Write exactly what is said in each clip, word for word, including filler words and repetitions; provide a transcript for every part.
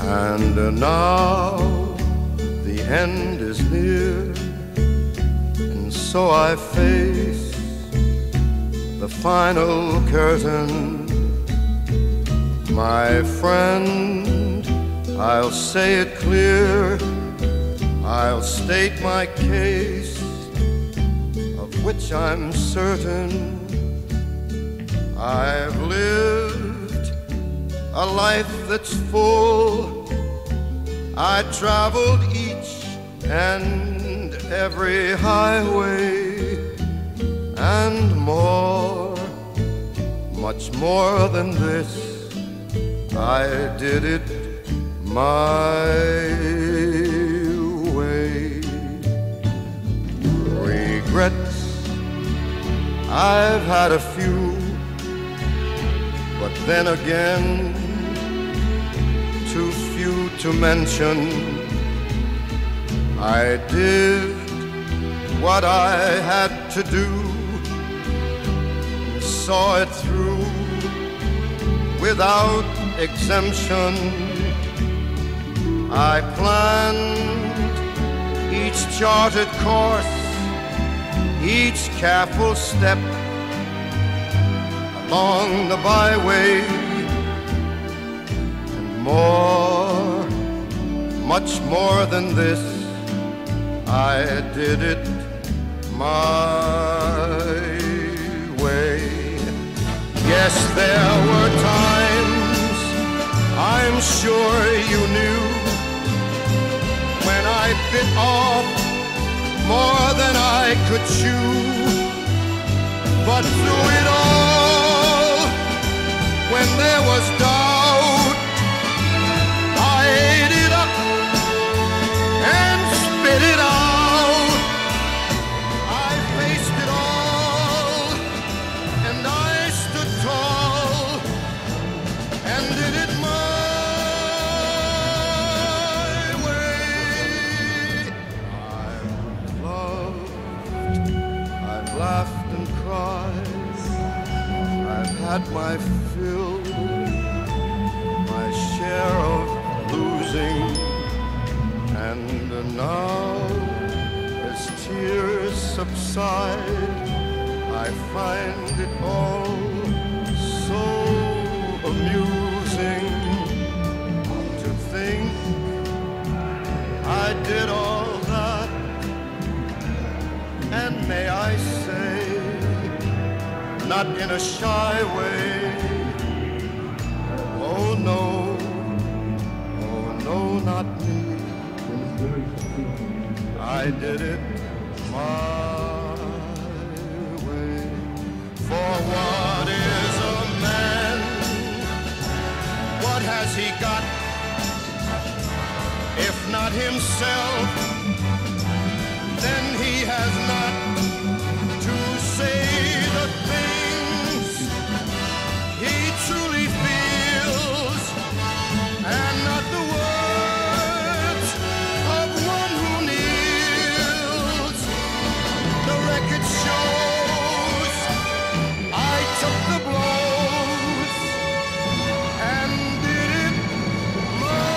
And now the end is near, and so I face the final curtain. My friend, I'll say it clear, I'll state my case, of which I'm certain. I've lived a life that's full. I traveled each and every highway, and more, much more than this, I did it my way. Regrets, I've had a few, but then again, too few to mention. I did what I had to do, saw it through without exemption. I planned each charted course, each careful step along the byway, and more, much more than this, I did it my way. Yes, there were times, I'm sure you knew, when I bit off more than I could chew. But through it all, when there was doubt, I ate it up and spit it out. I faced it all, and I stood tall and did it my way. I've loved, I've laughed and cried, I've had my fill, my share of losing, and now as tears subside, I find it all so amusing to think I did all that, and may I say, not in a shy way, oh no, oh no, not me. I did it my way. For what is a man? What has he got, if not himself? Then he has not to say the things he truly feels, and not the words of one who kneels. The record shows I took the blows and did it my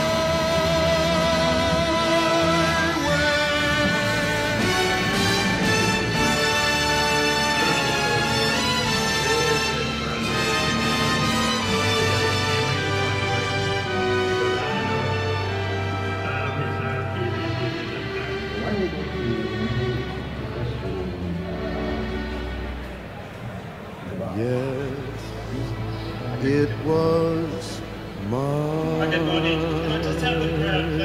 Yes, it was my